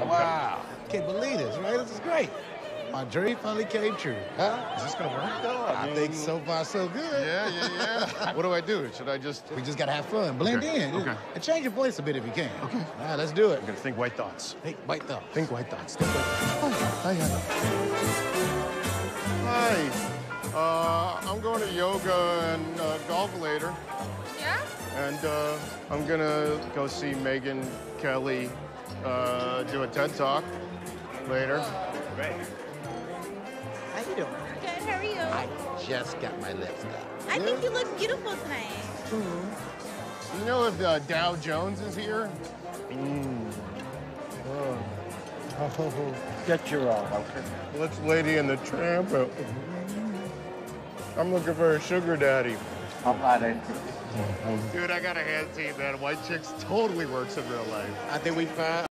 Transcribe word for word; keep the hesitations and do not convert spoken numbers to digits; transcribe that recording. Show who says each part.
Speaker 1: Wow. Can't believe this, right? This is great. My dream finally came true. Huh?
Speaker 2: Is this gonna work though? I,
Speaker 1: I
Speaker 2: mean,
Speaker 1: think so far so good.
Speaker 2: Yeah, yeah, yeah. What do I do? Should I just?
Speaker 1: We just gotta have fun, blend
Speaker 2: Okay,
Speaker 1: in,
Speaker 2: okay.
Speaker 1: and change your voice a bit if you can.
Speaker 2: Okay.
Speaker 1: All right, let's do it.
Speaker 2: I'm gonna think white thoughts.
Speaker 1: Hey, bite thought.
Speaker 2: Think white thoughts. Think white thoughts. Hi, hi. Hi. Uh, I'm going to yoga and uh, golf later.
Speaker 3: Yeah?
Speaker 2: And uh, I'm gonna go see Megyn Kelly uh, do a TED Talk later.
Speaker 1: Great. How you doing?
Speaker 3: Good, how are you?
Speaker 1: I just got my lips done.
Speaker 3: I think you look beautiful tonight.
Speaker 2: You know if uh, Dow Jones is here?
Speaker 4: Mm. Oh. Oh, get your own. Okay.
Speaker 2: What's Lady and the Tramp? I'm looking for a sugar daddy.
Speaker 4: How about it?
Speaker 2: Dude, I got a hand team, man. White chicks totally works in real life.
Speaker 1: I think we found